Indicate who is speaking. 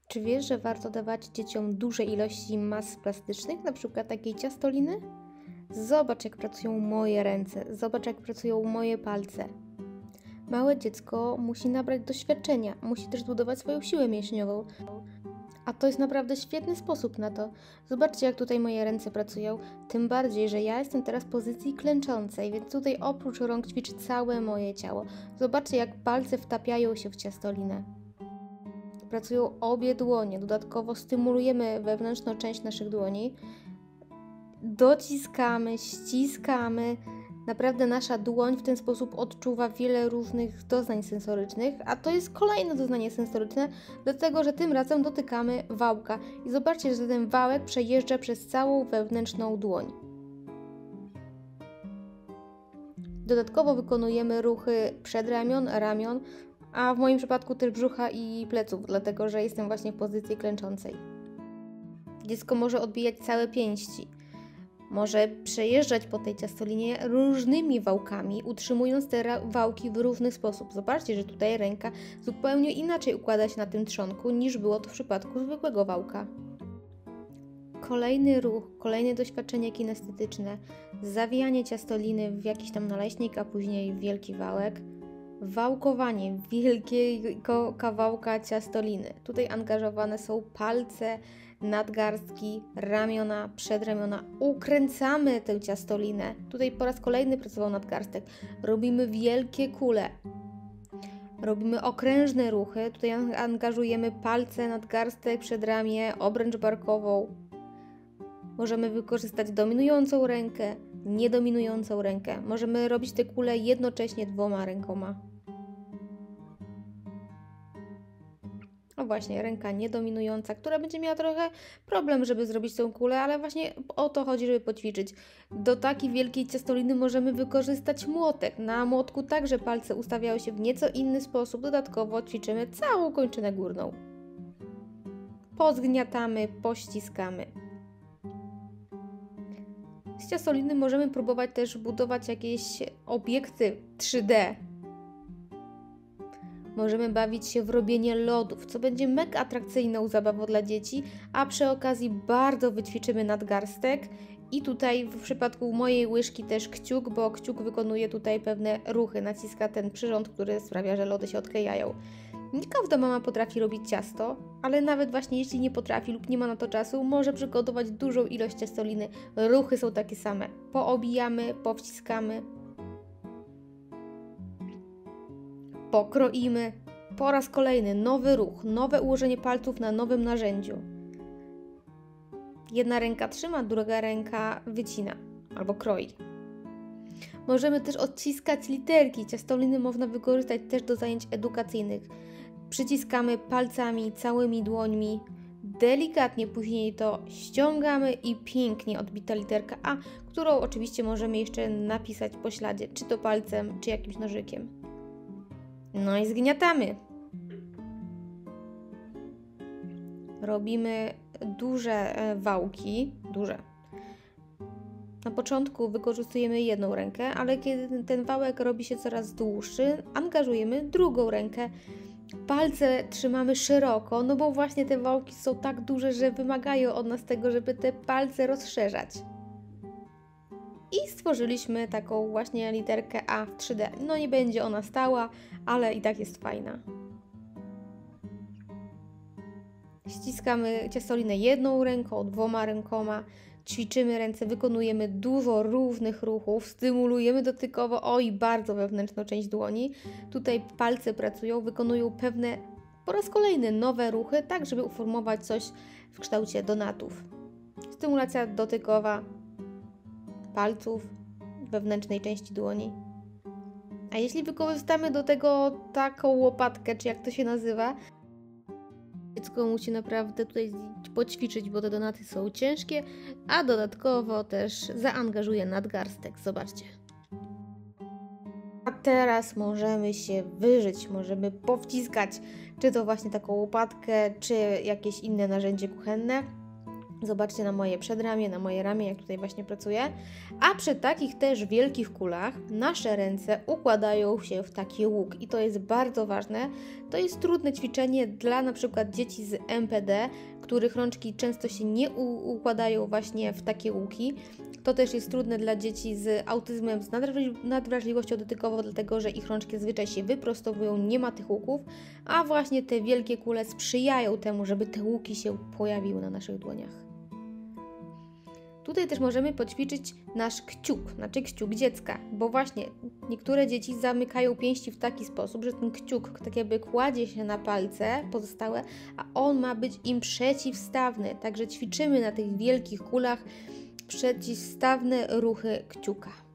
Speaker 1: Czy wiesz, że warto dawać dzieciom duże ilości mas plastycznych, na przykład takiej ciastoliny? Zobacz, jak pracują moje ręce, zobacz, jak pracują moje palce. Małe dziecko musi nabrać doświadczenia, musi też zbudować swoją siłę mięśniową. A to jest naprawdę świetny sposób na to. Zobaczcie, jak tutaj moje ręce pracują. Tym bardziej, że ja jestem teraz w pozycji klęczącej, więc tutaj oprócz rąk ćwiczy całe moje ciało. Zobaczcie, jak palce wtapiają się w ciastolinę. Pracują obie dłonie. Dodatkowo stymulujemy wewnętrzną część naszych dłoni. Dociskamy, ściskamy. Naprawdę nasza dłoń w ten sposób odczuwa wiele różnych doznań sensorycznych, a to jest kolejne doznanie sensoryczne, dlatego że tym razem dotykamy wałka. I zobaczcie, że ten wałek przejeżdża przez całą wewnętrzną dłoń. Dodatkowo wykonujemy ruchy przedramion, ramion, a w moim przypadku też brzucha i pleców, dlatego że jestem właśnie w pozycji klęczącej. Dziecko może odbijać całe pięści. Może przejeżdżać po tej ciastolinie różnymi wałkami, utrzymując te wałki w różny sposób. Zobaczcie, że tutaj ręka zupełnie inaczej układa się na tym trzonku, niż było to w przypadku zwykłego wałka. Kolejny ruch, kolejne doświadczenie kinestetyczne, zawijanie ciastoliny w jakiś tam naleśnik, a później wielki wałek, wałkowanie wielkiego kawałka ciastoliny. Tutaj angażowane są palce, nadgarstki, ramiona, przedramiona. Ukręcamy tę ciastolinę. Tutaj po raz kolejny pracował nadgarstek. Robimy wielkie kule. Robimy okrężne ruchy. Tutaj angażujemy palce, nadgarstek, przedramię, obręcz barkową. Możemy wykorzystać dominującą rękę, niedominującą rękę. Możemy robić te kule jednocześnie dwoma rękoma. No właśnie, ręka niedominująca, która będzie miała trochę problem, żeby zrobić tą kulę, ale właśnie o to chodzi, żeby poćwiczyć. Do takiej wielkiej ciastoliny możemy wykorzystać młotek. Na młotku także palce ustawiały się w nieco inny sposób. Dodatkowo ćwiczymy całą kończynę górną. Pozgniatamy, pościskamy. Z ciastoliny możemy próbować też budować jakieś obiekty 3D. Możemy bawić się w robienie lodów, co będzie mega atrakcyjną zabawą dla dzieci, a przy okazji bardzo wyćwiczymy nadgarstek i tutaj w przypadku mojej łyżki też kciuk, bo kciuk wykonuje tutaj pewne ruchy, naciska ten przyrząd, który sprawia, że lody się odklejają. Nie każda mama potrafi robić ciasto, ale nawet właśnie jeśli nie potrafi lub nie ma na to czasu, może przygotować dużą ilość ciastoliny. Ruchy są takie same. Poobijamy, powciskamy, pokroimy. Po raz kolejny nowy ruch, nowe ułożenie palców na nowym narzędziu. Jedna ręka trzyma, druga ręka wycina albo kroi. Możemy też odciskać literki. Ciastoliny można wykorzystać też do zajęć edukacyjnych. Przyciskamy palcami, całymi dłońmi. Delikatnie później to ściągamy i pięknie odbita literka A, którą oczywiście możemy jeszcze napisać po śladzie, czy to palcem, czy jakimś nożykiem. No i zgniatamy. Robimy duże wałki, duże. Na początku wykorzystujemy jedną rękę, ale kiedy ten wałek robi się coraz dłuższy, angażujemy drugą rękę. Palce trzymamy szeroko, no bo właśnie te wałki są tak duże, że wymagają od nas tego, żeby te palce rozszerzać. I stworzyliśmy taką właśnie literkę A w 3D. No nie będzie ona stała, ale i tak jest fajna. Ściskamy ciastolinę jedną ręką, dwoma rękoma, ćwiczymy ręce, wykonujemy dużo różnych ruchów, stymulujemy dotykowo, bardzo wewnętrzną część dłoni. Tutaj palce pracują, wykonują pewne, po raz kolejny, nowe ruchy, tak żeby uformować coś w kształcie donatów. Stymulacja dotykowa palców, wewnętrznej części dłoni. A jeśli wykorzystamy do tego taką łopatkę, czy jak to się nazywa, dziecko musi naprawdę tutaj poćwiczyć, bo te donaty są ciężkie, a dodatkowo też zaangażuje nadgarstek. Zobaczcie. A teraz możemy się wyżyć, możemy powciskać, czy to właśnie taką łopatkę, czy jakieś inne narzędzie kuchenne. Zobaczcie na moje przedramię, na moje ramię, jak tutaj właśnie pracuję. A przy takich też wielkich kulach nasze ręce układają się w taki łuk i to jest bardzo ważne. To jest trudne ćwiczenie dla na przykład dzieci z MPD, których rączki często się nie układają właśnie w takie łuki. To też jest trudne dla dzieci z autyzmem, z nadwrażliwością dotykową, dlatego że ich rączki zazwyczaj się wyprostowują, nie ma tych łuków, a właśnie te wielkie kule sprzyjają temu, żeby te łuki się pojawiły na naszych dłoniach. Tutaj też możemy poćwiczyć nasz kciuk, znaczy kciuk dziecka, bo właśnie niektóre dzieci zamykają pięści w taki sposób, że ten kciuk tak jakby kładzie się na palce pozostałe, a on ma być im przeciwstawny. Także ćwiczymy na tych wielkich kulach przeciwstawne ruchy kciuka.